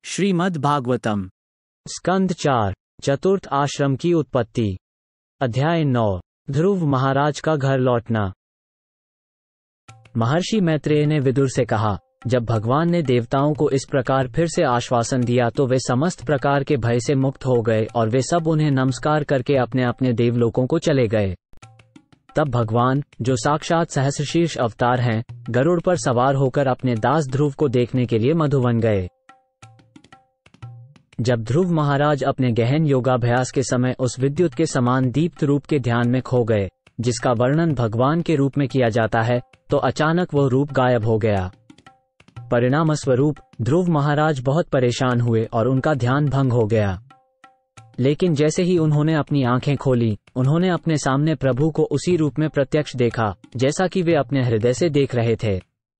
श्रीमद् भागवतम स्कंद 4 चतुर्थ आश्रम की उत्पत्ति। अध्याय 9 ध्रुव महाराज का घर लौटना। महर्षि मैत्रेय ने विदुर से कहा, जब भगवान ने देवताओं को इस प्रकार फिर से आश्वासन दिया तो वे समस्त प्रकार के भय से मुक्त हो गए और वे सब उन्हें नमस्कार करके अपने अपने देवलोकों को चले गए। तब भगवान, जो साक्षात सहस्रशीर्ष अवतार हैं, गरुड़ पर सवार होकर अपने दास ध्रुव को देखने के लिए मधुवन गए। जब ध्रुव महाराज अपने गहन योगाभ्यास के समय उस विद्युत के समान दीप्त रूप के ध्यान में खो गए, जिसका वर्णन भगवान के रूप में किया जाता है, तो अचानक वह रूप गायब हो गया। परिणामस्वरूप ध्रुव महाराज बहुत परेशान हुए और उनका ध्यान भंग हो गया। लेकिन जैसे ही उन्होंने अपनी आंखें खोली, उन्होंने अपने सामने प्रभु को उसी रूप में प्रत्यक्ष देखा जैसा कि वे अपने हृदय से देख रहे थे।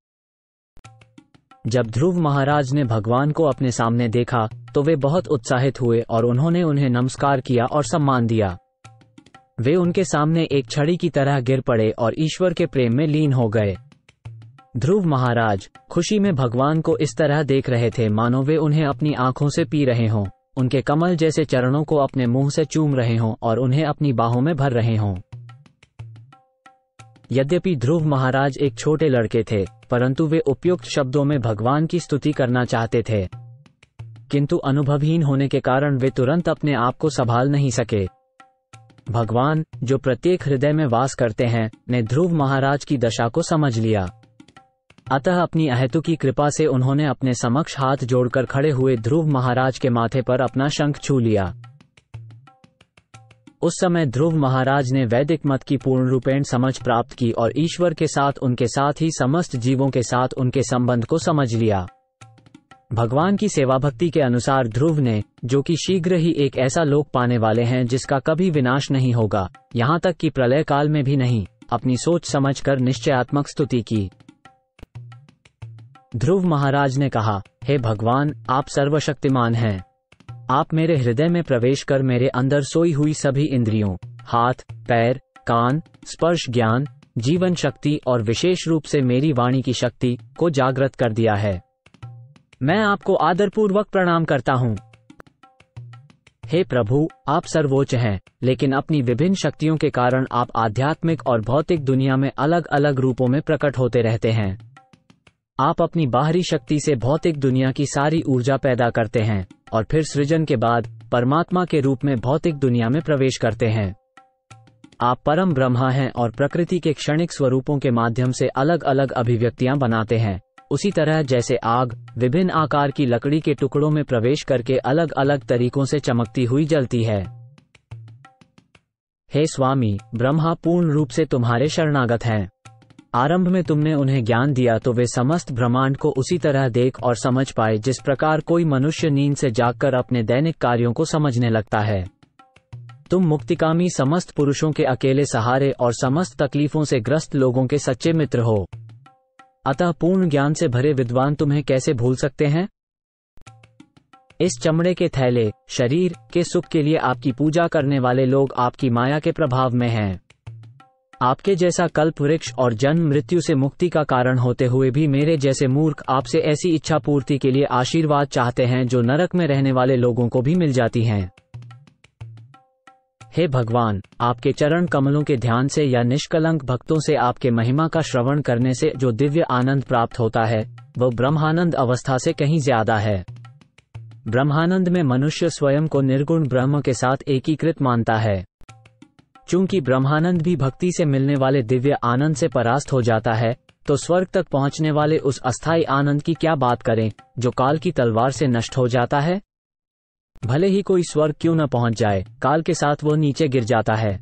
जब ध्रुव महाराज ने भगवान को अपने सामने देखा तो वे बहुत उत्साहित हुए और उन्होंने उन्हें नमस्कार किया और सम्मान दिया। वे उनके सामने एक छड़ी की तरह गिर पड़े और ईश्वर के प्रेम में लीन हो गए। ध्रुव महाराज खुशी में भगवान को इस तरह देख रहे थे मानो वे उन्हें अपनी आंखों से पी रहे हों, उनके कमल जैसे चरणों को अपने मुंह से चूम रहे हों और उन्हें अपनी बाहों में भर रहे हों। यद्यपि ध्रुव महाराज एक छोटे लड़के थे, परंतु वे उपयुक्त शब्दों में भगवान की स्तुति करना चाहते थे, किंतु अनुभवहीन होने के कारण वे तुरंत अपने आप को संभाल नहीं सके। भगवान, जो प्रत्येक हृदय में वास करते हैं, ने ध्रुव महाराज की दशा को समझ लिया। अतः अपनी अहेतुकी कृपा से उन्होंने अपने समक्ष हाथ जोड़कर खड़े हुए ध्रुव महाराज के माथे पर अपना शंख छू लिया। उस समय ध्रुव महाराज ने वैदिक मत की पूर्ण रूपेण समझ प्राप्त की और ईश्वर के साथ उनके साथ ही समस्त जीवों के साथ उनके संबंध को समझ लिया। भगवान की सेवा भक्ति के अनुसार ध्रुव ने, जो कि शीघ्र ही एक ऐसा लोक पाने वाले हैं जिसका कभी विनाश नहीं होगा, यहाँ तक कि प्रलय काल में भी नहीं, अपनी सोच समझकर निश्चयात्मक स्तुति की। ध्रुव महाराज ने कहा, हे भगवान, आप सर्वशक्तिमान हैं। आप मेरे हृदय में प्रवेश कर मेरे अंदर सोई हुई सभी इंद्रियों, हाथ, पैर, कान, स्पर्श ज्ञान, जीवन शक्ति और विशेष रूप से मेरी वाणी की शक्ति को जागृत कर दिया है। मैं आपको आदरपूर्वक प्रणाम करता हूँ। हे प्रभु, आप सर्वोच्च हैं, लेकिन अपनी विभिन्न शक्तियों के कारण आप आध्यात्मिक और भौतिक दुनिया में अलग अलग रूपों में प्रकट होते रहते हैं। आप अपनी बाहरी शक्ति से भौतिक दुनिया की सारी ऊर्जा पैदा करते हैं और फिर सृजन के बाद परमात्मा के रूप में भौतिक दुनिया में प्रवेश करते हैं। आप परम ब्रह्मा हैं और प्रकृति के क्षणिक स्वरूपों के माध्यम से अलग अलग अभिव्यक्तियां बनाते हैं, उसी तरह जैसे आग विभिन्न आकार की लकड़ी के टुकड़ों में प्रवेश करके अलग अलग तरीकों से चमकती हुई जलती है। हे स्वामी, ब्रह्मा पूर्ण रूप से तुम्हारे शरणागत हैं। आरंभ में तुमने उन्हें ज्ञान दिया तो वे समस्त ब्रह्मांड को उसी तरह देख और समझ पाए जिस प्रकार कोई मनुष्य नींद से जागकर अपने दैनिक कार्यों को समझने लगता है। तुम मुक्तिकामी समस्त पुरुषों के अकेले सहारे और समस्त तकलीफों से ग्रस्त लोगों के सच्चे मित्र हो। अतः पूर्ण ज्ञान से भरे विद्वान तुम्हें कैसे भूल सकते हैं? इस चमड़े के थैले शरीर के सुख के लिए आपकी पूजा करने वाले लोग आपकी माया के प्रभाव में हैं। आपके जैसा कल्प वृक्ष और जन्म मृत्यु से मुक्ति का कारण होते हुए भी मेरे जैसे मूर्ख आपसे ऐसी इच्छा पूर्ति के लिए आशीर्वाद चाहते हैं जो नरक में रहने वाले लोगों को भी मिल जाती हैं। हे भगवान, आपके चरण कमलों के ध्यान से या निष्कलंक भक्तों से आपके महिमा का श्रवण करने से जो दिव्य आनंद प्राप्त होता है, वह ब्रह्मानंद अवस्था से कहीं ज्यादा है। ब्रह्मानंद में मनुष्य स्वयं को निर्गुण ब्रह्म के साथ एकीकृत मानता है। चूंकि ब्रह्मानंद भी भक्ति से मिलने वाले दिव्य आनंद से परास्त हो जाता है, तो स्वर्ग तक पहुंचने वाले उस अस्थायी आनंद की क्या बात करें, जो काल की तलवार से नष्ट हो जाता है। भले ही कोई स्वर्ग क्यों न पहुंच जाए, काल के साथ वो नीचे गिर जाता है।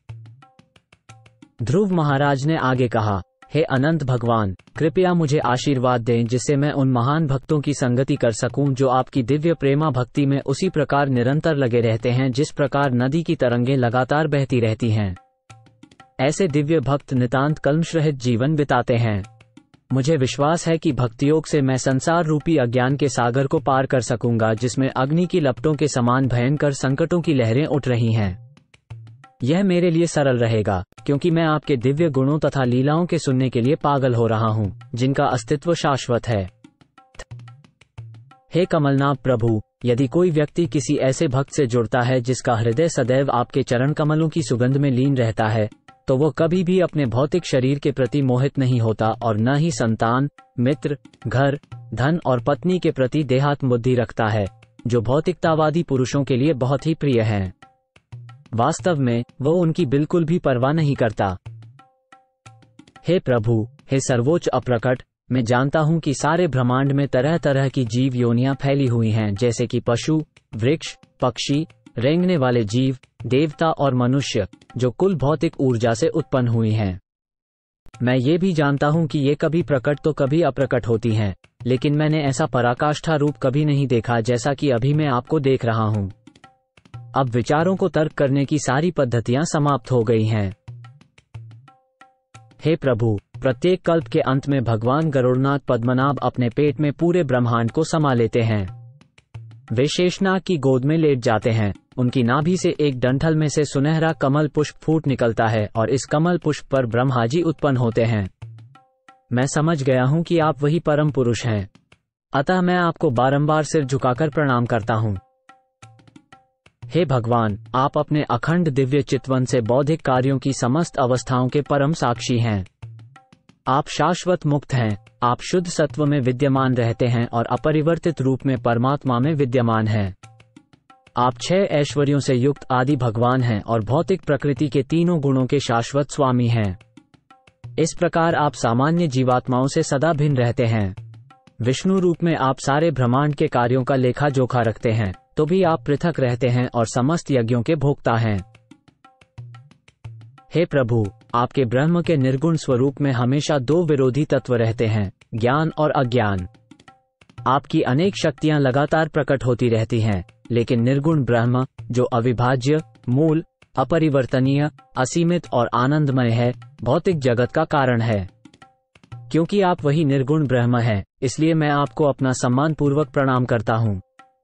ध्रुव महाराज ने आगे कहा, हे अनंत भगवान, कृपया मुझे आशीर्वाद दें जिससे मैं उन महान भक्तों की संगति कर सकूं जो आपकी दिव्य प्रेमा भक्ति में उसी प्रकार निरंतर लगे रहते हैं जिस प्रकार नदी की तरंगें लगातार बहती रहती हैं। ऐसे दिव्य भक्त नितांत कल्मषरहित जीवन बिताते हैं। मुझे विश्वास है कि भक्तियोग से मैं संसार रूपी अज्ञान के सागर को पार कर सकूंगा जिसमें अग्नि की लपटों के समान भयंकर संकटों की लहरें उठ रही हैं। यह मेरे लिए सरल रहेगा, क्योंकि मैं आपके दिव्य गुणों तथा लीलाओं के सुनने के लिए पागल हो रहा हूँ, जिनका अस्तित्व शाश्वत है। हे कमलनाभ प्रभु, यदि कोई व्यक्ति किसी ऐसे भक्त से जुड़ता है जिसका हृदय सदैव आपके चरण कमलों की सुगंध में लीन रहता है, तो वो कभी भी अपने भौतिक शरीर के प्रति मोहित नहीं होता और न ही संतान, मित्र, घर, धन और पत्नी के प्रति देहात्म बुद्धि रखता है, जो भौतिकतावादी पुरुषों के लिए बहुत ही प्रिय हैं। वास्तव में वो उनकी बिल्कुल भी परवाह नहीं करता। हे प्रभु, हे सर्वोच्च अप्रकट, मैं जानता हूं कि सारे ब्रह्मांड में तरह तरह की जीव योनियां फैली हुई हैं, जैसे कि पशु, वृक्ष, पक्षी, रेंगने वाले जीव, देवता और मनुष्य, जो कुल भौतिक ऊर्जा से उत्पन्न हुई हैं। मैं ये भी जानता हूं कि ये कभी प्रकट तो कभी अप्रकट होती हैं, लेकिन मैंने ऐसा पराकाष्ठा रूप कभी नहीं देखा जैसा कि अभी मैं आपको देख रहा हूं। अब विचारों को तर्क करने की सारी पद्धतियां समाप्त हो गई हैं। हे प्रभु, प्रत्येक कल्प के अंत में भगवान गरुड़नाथ पद्मनाभ अपने पेट में पूरे ब्रह्मांड को समा लेते हैं। वे शेषनाग की गोद में लेट जाते हैं। उनकी नाभि से एक डंठल में से सुनहरा कमल पुष्प फूट निकलता है और इस कमल पुष्प पर ब्रह्माजी उत्पन्न होते हैं। मैं समझ गया हूं कि आप वही परम पुरुष हैं, अतः मैं आपको बारंबार सिर झुकाकर प्रणाम करता हूं। हे भगवान, आप अपने अखंड दिव्य चितवन से बौद्धिक कार्यों की समस्त अवस्थाओं के परम साक्षी हैं। आप शाश्वत मुक्त हैं, आप शुद्ध सत्व में विद्यमान रहते हैं और अपरिवर्तित रूप में परमात्मा में विद्यमान हैं। आप 6 ऐश्वर्यों से युक्त आदि भगवान हैं और भौतिक प्रकृति के तीनों गुणों के शाश्वत स्वामी हैं। इस प्रकार आप सामान्य जीवात्माओं से सदा भिन्न रहते हैं। विष्णु रूप में आप सारे ब्रह्मांड के कार्यों का लेखा जोखा रखते हैं, तो भी आप पृथक रहते हैं और समस्त यज्ञों के भोक्ता हैं। हे प्रभु, आपके ब्रह्म के निर्गुण स्वरूप में हमेशा 2 विरोधी तत्व रहते हैं, ज्ञान और अज्ञान। आपकी अनेक शक्तियां लगातार प्रकट होती रहती हैं, लेकिन निर्गुण ब्रह्म, जो अविभाज्य, मूल, अपरिवर्तनीय, असीमित और आनंदमय है, भौतिक जगत का कारण है। क्योंकि आप वही निर्गुण ब्रह्म हैं, इसलिए मैं आपको अपना सम्मान पूर्वक प्रणाम करता हूं।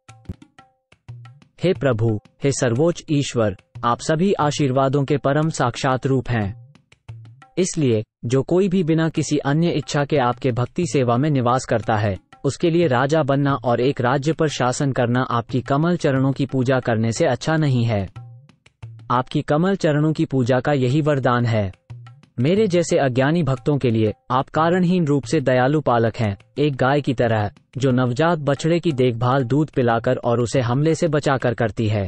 हे प्रभु, हे सर्वोच्च ईश्वर, आप सभी आशीर्वादों के परम साक्षात रूप हैं। इसलिए जो कोई भी बिना किसी अन्य इच्छा के आपके भक्ति सेवा में निवास करता है, उसके लिए राजा बनना और एक राज्य पर शासन करना आपकी कमल चरणों की पूजा करने से अच्छा नहीं है। आपकी कमल चरणों की पूजा का यही वरदान है। मेरे जैसे अज्ञानी भक्तों के लिए आप कारणहीन रूप से दयालु पालक हैं, एक गाय की तरह, जो नवजात बछड़े की देखभाल दूध पिलाकर और उसे हमले से बचाकर करती है।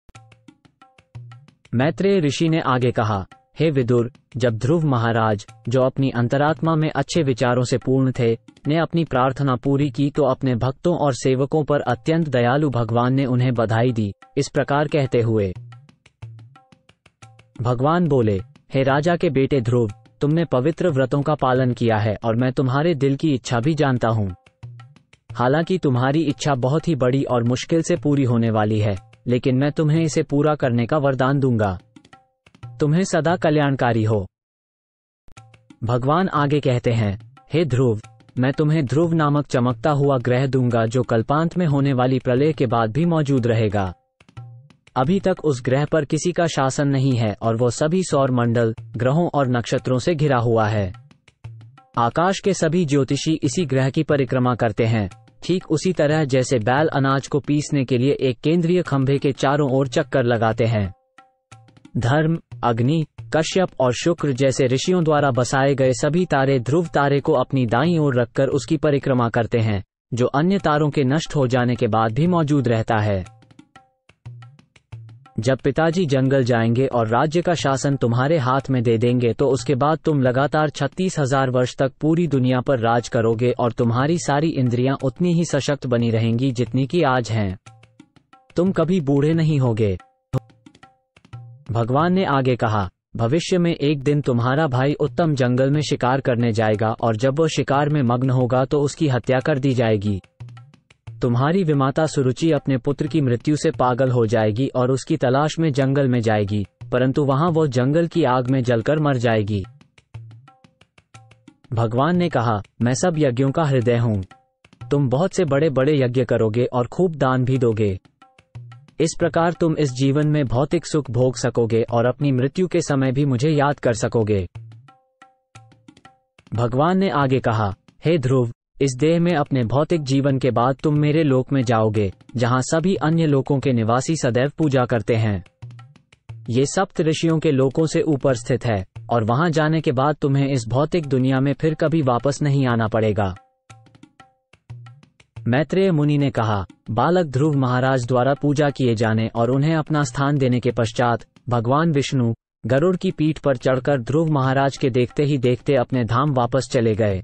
मैत्रेय ऋषि ने आगे कहा, हे विदुर, जब ध्रुव महाराज, जो अपनी अंतरात्मा में अच्छे विचारों से पूर्ण थे, ने अपनी प्रार्थना पूरी की तो अपने भक्तों और सेवकों पर अत्यंत दयालु भगवान ने उन्हें बधाई दी, इस प्रकार कहते हुए। भगवान बोले, हे राजा के बेटे ध्रुव, तुमने पवित्र व्रतों का पालन किया है और मैं तुम्हारे दिल की इच्छा भी जानता हूँ। हालांकि तुम्हारी इच्छा बहुत ही बड़ी और मुश्किल से पूरी होने वाली है, लेकिन मैं तुम्हें इसे पूरा करने का वरदान दूंगा। तुम्हें सदा कल्याणकारी हो। भगवान आगे कहते हैं, हे ध्रुव, मैं तुम्हें ध्रुव नामक चमकता हुआ ग्रह दूंगा जो कल्पांत में होने वाली प्रलय के बाद भी मौजूद रहेगा। अभी तक उस ग्रह पर किसी का शासन नहीं है और वो सभी सौर मंडल, ग्रहों और नक्षत्रों से घिरा हुआ है। आकाश के सभी ज्योतिषी इसी ग्रह की परिक्रमा करते हैं, ठीक उसी तरह जैसे बैल अनाज को पीसने के लिए एक केंद्रीय खंभे के चारों ओर चक्कर लगाते हैं। धर्म, अग्नि, कश्यप और शुक्र जैसे ऋषियों द्वारा बसाए गए सभी तारे ध्रुव तारे को अपनी दाईं ओर रखकर उसकी परिक्रमा करते हैं, जो अन्य तारों के नष्ट हो जाने के बाद भी मौजूद रहता है। जब पिताजी जंगल जाएंगे और राज्य का शासन तुम्हारे हाथ में दे देंगे तो उसके बाद तुम लगातार 36,000 वर्ष तक पूरी दुनिया पर राज करोगे और तुम्हारी सारी इंद्रियां उतनी ही सशक्त बनी रहेंगी जितनी कि आज हैं। तुम कभी बूढ़े नहीं होगे। भगवान ने आगे कहा, भविष्य में एक दिन तुम्हारा भाई उत्तम जंगल में शिकार करने जाएगा और जब वो शिकार में मग्न होगा तो उसकी हत्या कर दी जाएगी। तुम्हारी विमाता सुरुचि अपने पुत्र की मृत्यु से पागल हो जाएगी और उसकी तलाश में जंगल में जाएगी, परंतु वहां वो जंगल की आग में जलकर मर जाएगी। भगवान ने कहा, मैं सब यज्ञों का हृदय हूँ। तुम बहुत से बड़े बड़े यज्ञ करोगे और खूब दान भी दोगे। इस प्रकार तुम इस जीवन में भौतिक सुख भोग सकोगे और अपनी मृत्यु के समय भी मुझे याद कर सकोगे। भगवान ने आगे कहा, हे ध्रुव, इस देह में अपने भौतिक जीवन के बाद तुम मेरे लोक में जाओगे, जहां सभी अन्य लोकों के निवासी सदैव पूजा करते हैं। ये सप्त ऋषियों के लोकों से ऊपर स्थित है, और वहां जाने के बाद तुम्हें इस भौतिक दुनिया में फिर कभी वापस नहीं आना पड़ेगा। मैत्रेय मुनि ने कहा, बालक ध्रुव महाराज द्वारा पूजा किए जाने और उन्हें अपना स्थान देने के पश्चात भगवान विष्णु गरुड़ की पीठ पर चढ़कर ध्रुव महाराज के देखते ही देखते अपने धाम वापस चले गए।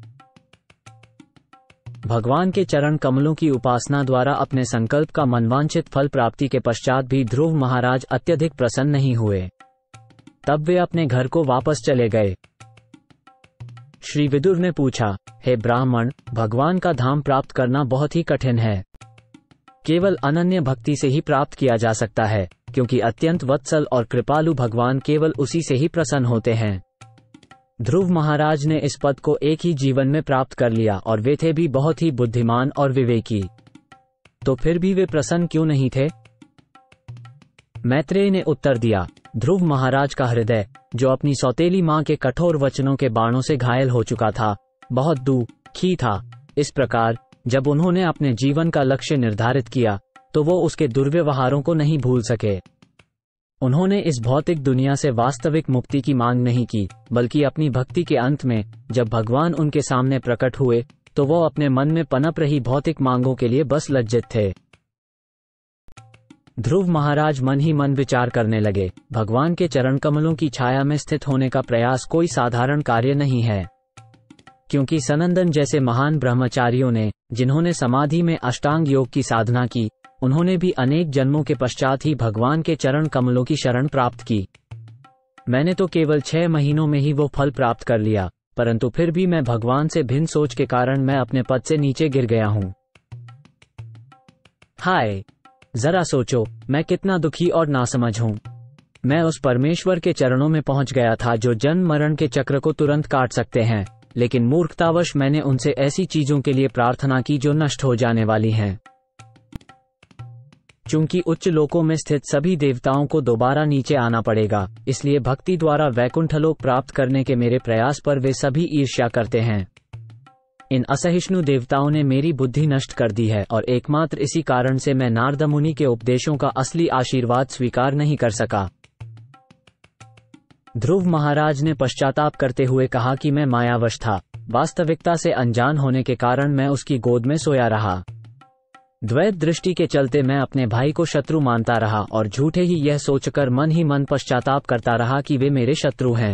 भगवान के चरण कमलों की उपासना द्वारा अपने संकल्प का मनवांछित फल प्राप्ति के पश्चात भी ध्रुव महाराज अत्यधिक प्रसन्न नहीं हुए। तब वे अपने घर को वापस चले गए। श्री विदुर ने पूछा, हे ब्राह्मण, भगवान का धाम प्राप्त करना बहुत ही कठिन है। केवल अनन्य भक्ति से ही प्राप्त किया जा सकता है, क्योंकि अत्यंत वत्सल और कृपालु भगवान केवल उसी से ही प्रसन्न होते हैं। ध्रुव महाराज ने इस पद को एक ही जीवन में प्राप्त कर लिया और वे थे भी बहुत ही बुद्धिमान और विवेकी। तो फिर भी वे प्रसन्न क्यों नहीं थे? मैत्रेय ने उत्तर दिया, ध्रुव महाराज का हृदय, जो अपनी सौतेली मां के कठोर वचनों के बाणों से घायल हो चुका था, बहुत दुखी था। इस प्रकार जब उन्होंने अपने जीवन का लक्ष्य निर्धारित किया, तो वो उसके दुर्व्यवहारों को नहीं भूल सके। उन्होंने इस भौतिक दुनिया से वास्तविक मुक्ति की मांग नहीं की, बल्कि अपनी भक्ति के अंत में जब भगवान उनके सामने प्रकट हुए, तो वो अपने मन में पनप रही भौतिक मांगों के लिए बस लज्जित थे। ध्रुव महाराज मन ही मन विचार करने लगे, भगवान के चरण कमलों की छाया में स्थित होने का प्रयास कोई साधारण कार्य नहीं है, क्योंकि सनंदन जैसे महान ब्रह्मचारियों ने, जिन्होंने समाधि में अष्टांग योग की साधना की, उन्होंने भी अनेक जन्मों के पश्चात ही भगवान के चरण कमलों की शरण प्राप्त की। मैंने तो केवल 6 महीनों में ही वो फल प्राप्त कर लिया, परंतु फिर भी मैं भगवान से भिन्न सोच के कारण मैं अपने पद से नीचे गिर गया हूँ। हाय, जरा सोचो, मैं कितना दुखी और नासमझ हूँ। मैं उस परमेश्वर के चरणों में पहुंच गया था जो जन्म मरण के चक्र को तुरंत काट सकते हैं, लेकिन मूर्खतावश मैंने उनसे ऐसी चीजों के लिए प्रार्थना की जो नष्ट हो जाने वाली हैं। चूंकि उच्च लोकों में स्थित सभी देवताओं को दोबारा नीचे आना पड़ेगा, इसलिए भक्ति द्वारा वैकुंठलोक प्राप्त करने के मेरे प्रयास पर वे सभी ईर्ष्या करते हैं। इन असहिष्णु देवताओं ने मेरी बुद्धि नष्ट कर दी है, और एकमात्र इसी कारण से मैं नारद मुनि के उपदेशों का असली आशीर्वाद स्वीकार नहीं कर सका। ध्रुव महाराज ने पश्चाताप करते हुए कहा कि मैं मायावश था। वास्तविकता से अनजान होने के कारण मैं उसकी गोद में सोया रहा। द्वैत दृष्टि के चलते मैं अपने भाई को शत्रु मानता रहा और झूठे ही यह सोचकर मन ही मन पश्चाताप करता रहा कि वे मेरे शत्रु हैं।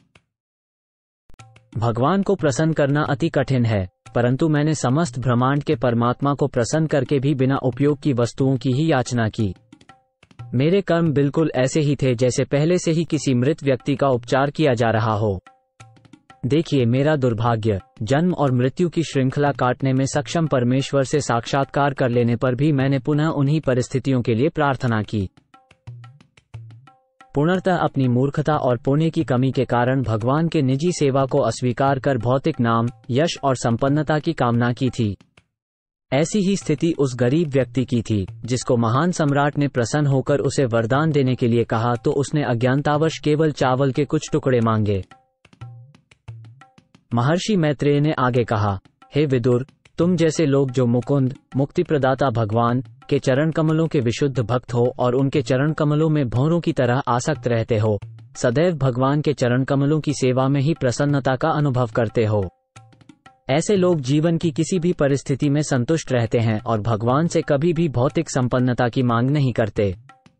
भगवान को प्रसन्न करना अति कठिन है, परंतु मैंने समस्त ब्रह्मांड के परमात्मा को प्रसन्न करके भी बिना उपयोग की वस्तुओं की ही याचना की। मेरे कर्म बिल्कुल ऐसे ही थे जैसे पहले से ही किसी मृत व्यक्ति का उपचार किया जा रहा हो। देखिए मेरा दुर्भाग्य, जन्म और मृत्यु की श्रृंखला काटने में सक्षम परमेश्वर से साक्षात्कार कर लेने पर भी मैंने पुनः उन्हीं परिस्थितियों के लिए प्रार्थना की। पूर्णतः अपनी मूर्खता और पुण्य की कमी के कारण भगवान के निजी सेवा को अस्वीकार कर भौतिक नाम, यश और संपन्नता की कामना की थी। ऐसी ही स्थिति उस गरीब व्यक्ति की थी, जिसको महान सम्राट ने प्रसन्न होकर उसे वरदान देने के लिए कहा, तो उसने अज्ञानतावश केवल चावल के कुछ टुकड़े मांगे। महर्षि मैत्रेय ने आगे कहा, हे विदुर, तुम जैसे लोग जो मुकुंद, मुक्ति प्रदाता भगवान के चरण कमलों के विशुद्ध भक्त हो और उनके चरण कमलों में भौरों की तरह आसक्त रहते हो, सदैव भगवान के चरण कमलों की सेवा में ही प्रसन्नता का अनुभव करते हो। ऐसे लोग जीवन की किसी भी परिस्थिति में संतुष्ट रहते हैं और भगवान से कभी भी भौतिक संपन्नता की मांग नहीं करते।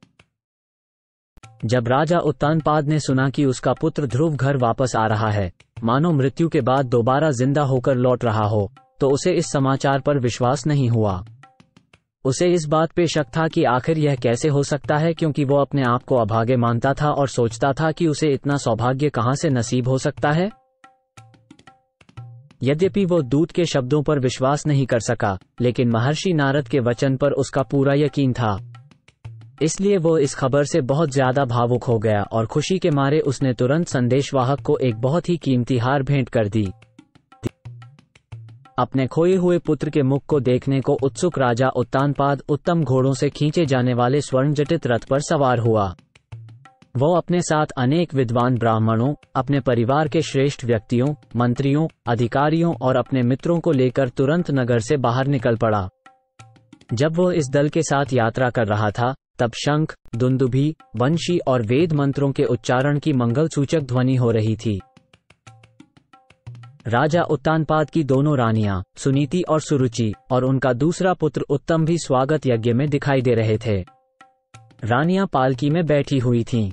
जब राजा उत्तानपाद ने सुना कि उसका पुत्र ध्रुव घर वापस आ रहा है, मानो मृत्यु के बाद दोबारा जिंदा होकर लौट रहा हो, तो उसे इस समाचार पर विश्वास नहीं हुआ। उसे इस बात पे शक था कि आखिर यह कैसे हो सकता है, क्योंकि वो अपने आप को अभागे मानता था और सोचता था कि उसे इतना सौभाग्य कहां से नसीब हो सकता है। यद्यपि वो दूत के शब्दों पर विश्वास नहीं कर सका, लेकिन महर्षि नारद के वचन पर उसका पूरा यकीन था। इसलिए वो इस खबर से बहुत ज्यादा भावुक हो गया और खुशी के मारे उसने तुरंत संदेशवाहक को एक बहुत ही कीमती हार भेंट कर दी। अपने खोए हुए पुत्र के मुख को देखने को उत्सुक राजा उत्तानपाद उत्तम घोड़ों से खींचे जाने वाले स्वर्णजटित रथ पर सवार हुआ। वो अपने साथ अनेक विद्वान ब्राह्मणों, अपने परिवार के श्रेष्ठ व्यक्तियों, मंत्रियों, अधिकारियों और अपने मित्रों को लेकर तुरंत नगर से बाहर निकल पड़ा। जब वो इस दल के साथ यात्रा कर रहा था, तब शंख, दुंदुभी, वंशी और वेद मंत्रों के उच्चारण की मंगल सूचक ध्वनि हो रही थी। राजा उत्तानपाद की दोनों रानियां, सुनीति और सुरुचि, और उनका दूसरा पुत्र उत्तम भी स्वागत यज्ञ में दिखाई दे रहे थे। रानियां पालकी में बैठी हुई थीं।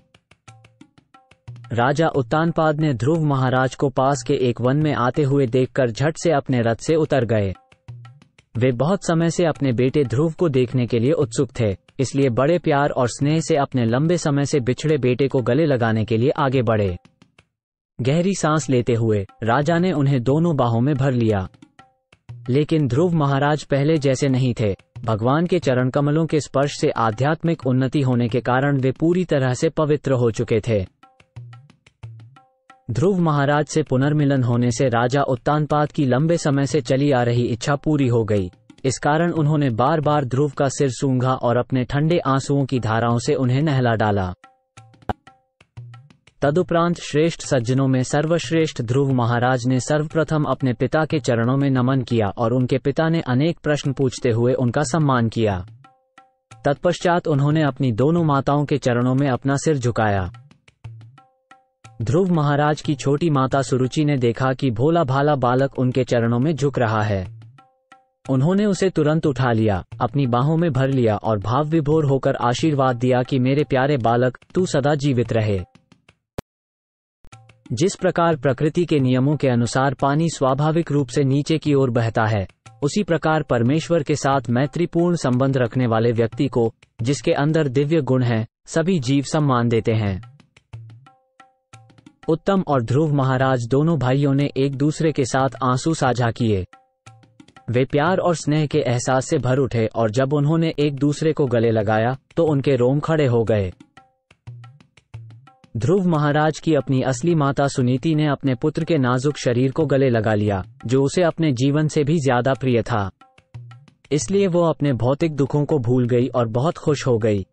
राजा उत्तानपाद ने ध्रुव महाराज को पास के एक वन में आते हुए देखकर झट से अपने रथ से उतर गए। वे बहुत समय से अपने बेटे ध्रुव को देखने के लिए उत्सुक थे, इसलिए बड़े प्यार और स्नेह से अपने लंबे समय से बिछड़े बेटे को गले लगाने के लिए आगे बढ़े। गहरी सांस लेते हुए राजा ने उन्हें दोनों बाहों में भर लिया। लेकिन ध्रुव महाराज पहले जैसे नहीं थे। भगवान के चरण कमलों के स्पर्श से आध्यात्मिक उन्नति होने के कारण वे पूरी तरह से पवित्र हो चुके थे। ध्रुव महाराज से पुनर्मिलन होने से राजा उत्तानपाद की लंबे समय से चली आ रही इच्छा पूरी हो गई। इस कारण उन्होंने बार बार ध्रुव का सिर सूंघा और अपने ठंडे आंसुओं की धाराओं से उन्हें नहला डाला। तदुपरांत श्रेष्ठ सज्जनों में सर्वश्रेष्ठ ध्रुव महाराज ने सर्वप्रथम अपने पिता के चरणों में नमन किया और उनके पिता ने अनेक प्रश्न पूछते हुए उनका सम्मान किया। तत्पश्चात उन्होंने अपनी दोनों माताओं के चरणों में अपना सिर झुकाया। ध्रुव महाराज की छोटी माता सुरुचि ने देखा कि भोला भाला बालक उनके चरणों में झुक रहा है। उन्होंने उसे तुरंत उठा लिया, अपनी बाहों में भर लिया और भाव विभोर होकर आशीर्वाद दिया कि मेरे प्यारे बालक, तू सदा जीवित रहे। जिस प्रकार प्रकृति के नियमों के अनुसार पानी स्वाभाविक रूप से नीचे की ओर बहता है, उसी प्रकार परमेश्वर के साथ मैत्रीपूर्ण संबंध रखने वाले व्यक्ति को, जिसके अंदर दिव्य गुण हैं, सभी जीव सम्मान देते हैं। उत्तम और ध्रुव महाराज दोनों भाइयों ने एक दूसरे के साथ आंसू साझा किए। वे प्यार और स्नेह के एहसास से भर उठे और जब उन्होंने एक दूसरे को गले लगाया तो उनके रोम खड़े हो गए। ध्रुव महाराज की अपनी असली माता सुनीति ने अपने पुत्र के नाजुक शरीर को गले लगा लिया, जो उसे अपने जीवन से भी ज्यादा प्रिय था। इसलिए वो अपने भौतिक दुखों को भूल गई और बहुत खुश हो गई।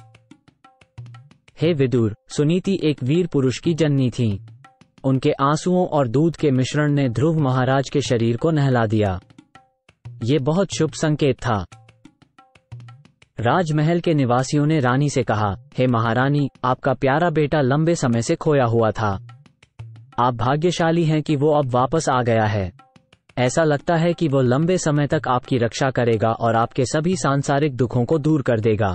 हे विदुर, सुनीति एक वीर पुरुष की जननी थीं। उनके आंसुओं और दूध के मिश्रण ने ध्रुव महाराज के शरीर को नहला दिया। ये बहुत शुभ संकेत था। राजमहल के निवासियों ने रानी से कहा, हे महारानी, आपका प्यारा बेटा लंबे समय से खोया हुआ था। आप भाग्यशाली हैं कि वो अब वापस आ गया है। ऐसा लगता है कि वो लंबे समय तक आपकी रक्षा करेगा और आपके सभी सांसारिक दुखों को दूर कर देगा।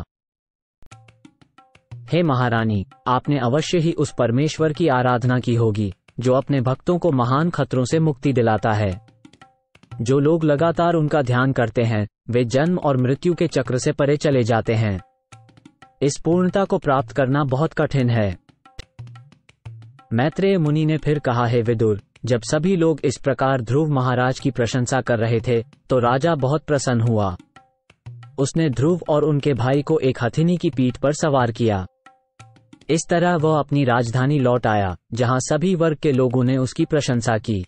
हे महारानी, आपने अवश्य ही उस परमेश्वर की आराधना की होगी, जो अपने भक्तों को महान खतरों से मुक्ति दिलाता है। जो लोग लगातार उनका ध्यान करते हैं, वे जन्म और मृत्यु के चक्र से परे चले जाते हैं। इस पूर्णता को प्राप्त करना बहुत कठिन है। मैत्रेय मुनि ने फिर कहा, हे विदुर, जब सभी लोग इस प्रकार ध्रुव महाराज की प्रशंसा कर रहे थे, तो राजा बहुत प्रसन्न हुआ। उसने ध्रुव और उनके भाई को एक हथिनी की पीठ पर सवार किया। इस तरह वह अपनी राजधानी लौट आया, जहां सभी वर्ग के लोगों ने उसकी प्रशंसा की।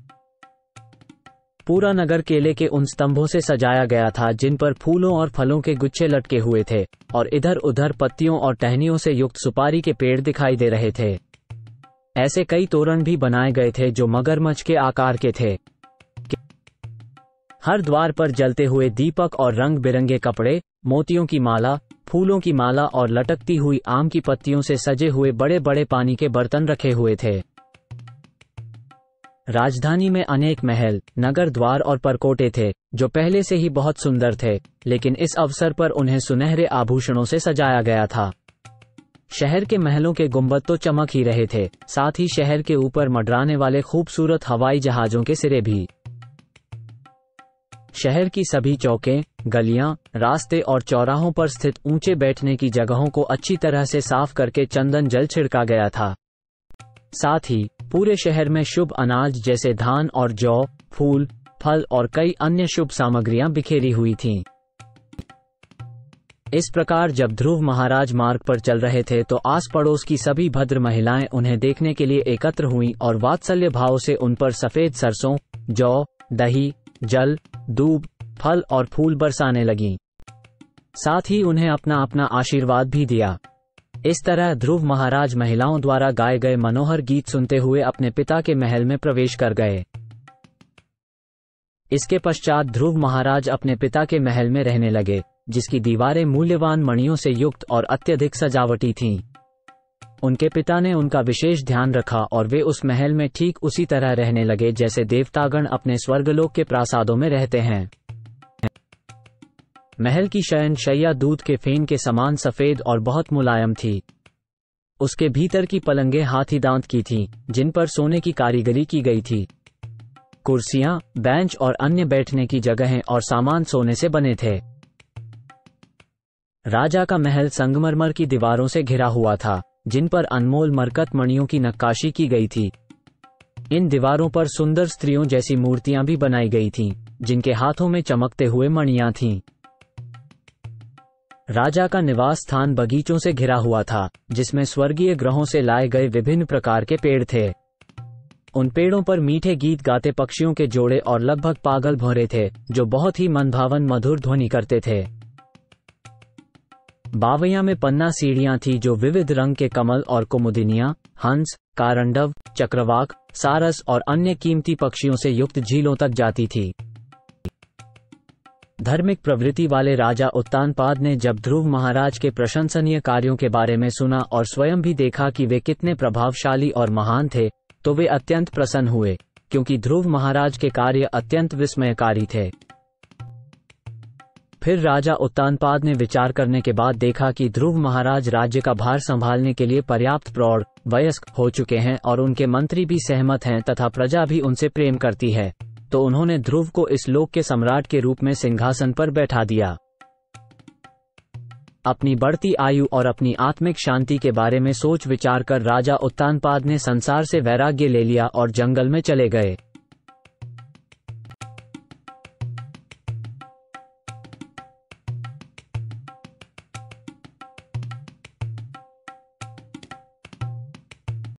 पूरा नगर केले के उन स्तंभों से सजाया गया था जिन पर फूलों और फलों के गुच्छे लटके हुए थे, और इधर उधर पत्तियों और टहनियों से युक्त सुपारी के पेड़ दिखाई दे रहे थे। ऐसे कई तोरण भी बनाए गए थे जो मगरमच्छ के आकार के थे। हर द्वार पर जलते हुए दीपक और रंग बिरंगे कपड़े, मोतियों की माला, फूलों की माला और लटकती हुई आम की पत्तियों से सजे हुए बड़े बड़े पानी के बर्तन रखे हुए थे। राजधानी में अनेक महल, नगर द्वार और परकोटे थे, जो पहले से ही बहुत सुंदर थे, लेकिन इस अवसर पर उन्हें सुनहरे आभूषणों से सजाया गया था। शहर के महलों के गुंबद तो चमक ही रहे थे, साथ ही शहर के ऊपर मंडराने वाले खूबसूरत हवाई जहाजों के सिरे भी। शहर की सभी चौकें, गलियां, रास्ते और चौराहों पर स्थित ऊंचे बैठने की जगहों को अच्छी तरह से साफ करके चंदन जल छिड़का गया था। साथ ही पूरे शहर में शुभ अनाज जैसे धान और जौ, फूल, फल और कई अन्य शुभ सामग्रियां बिखेरी हुई थीं। इस प्रकार जब ध्रुव महाराज मार्ग पर चल रहे थे तो आस पड़ोस की सभी भद्र महिलाएं उन्हें देखने के लिए एकत्र हुईं और वात्सल्य भाव से उन पर सफेद सरसों, जौ, दही, जल, दूब, फल और फूल बरसाने लगीं। साथ ही उन्हें अपना अपना आशीर्वाद भी दिया। इस तरह ध्रुव महाराज महिलाओं द्वारा गाए गए मनोहर गीत सुनते हुए अपने पिता के महल में प्रवेश कर गए। इसके पश्चात ध्रुव महाराज अपने पिता के महल में रहने लगे, जिसकी दीवारें मूल्यवान मणियों से युक्त और अत्यधिक सजावटी थीं। उनके पिता ने उनका विशेष ध्यान रखा और वे उस महल में ठीक उसी तरह रहने लगे जैसे देवतागण अपने स्वर्गलोक के प्रासादों में रहते हैं। महल की शयन शैया दूध के फेन के समान सफेद और बहुत मुलायम थी। उसके भीतर की पलंगें हाथी दांत की थीं, जिन पर सोने की कारीगरी की गई थी। कुर्सियां, बेंच और अन्य बैठने की जगहें और सामान सोने से बने थे। राजा का महल संगमरमर की दीवारों से घिरा हुआ था, जिन पर अनमोल मरकत मणियों की नक्काशी की गई थी। इन दीवारों पर सुंदर स्त्रियों जैसी मूर्तियां भी बनाई गई थीं, जिनके हाथों में चमकते हुए मणियां थीं। राजा का निवास स्थान बगीचों से घिरा हुआ था, जिसमें स्वर्गीय ग्रहों से लाए गए विभिन्न प्रकार के पेड़ थे। उन पेड़ों पर मीठे गीत गाते पक्षियों के जोड़े और लगभग पागल भौरे थे, जो बहुत ही मनभावन मधुर ध्वनि करते थे। बावैया में पन्ना सीढ़ियां थी जो विविध रंग के कमल और कुमुदिनियां, हंस, कारंडव, चक्रवाक, सारस और अन्य कीमती पक्षियों से युक्त झीलों तक जाती थी। धार्मिक प्रवृत्ति वाले राजा उत्तानपाद ने जब ध्रुव महाराज के प्रशंसनीय कार्यों के बारे में सुना और स्वयं भी देखा कि वे कितने प्रभावशाली और महान थे, तो वे अत्यंत प्रसन्न हुए, क्योंकि ध्रुव महाराज के कार्य अत्यंत विस्मयकारी थे। फिर राजा उत्तानपाद ने विचार करने के बाद देखा कि ध्रुव महाराज राज्य का भार संभालने के लिए पर्याप्त प्रौढ़ वयस्क हो चुके हैं और उनके मंत्री भी सहमत हैं तथा प्रजा भी उनसे प्रेम करती है, तो उन्होंने ध्रुव को इस लोक के सम्राट के रूप में सिंहासन पर बैठा दिया। अपनी बढ़ती आयु और अपनी आत्मिक शांति के बारे में सोच विचार कर राजा उत्तानपाद ने संसार से वैराग्य ले लिया और जंगल में चले गए।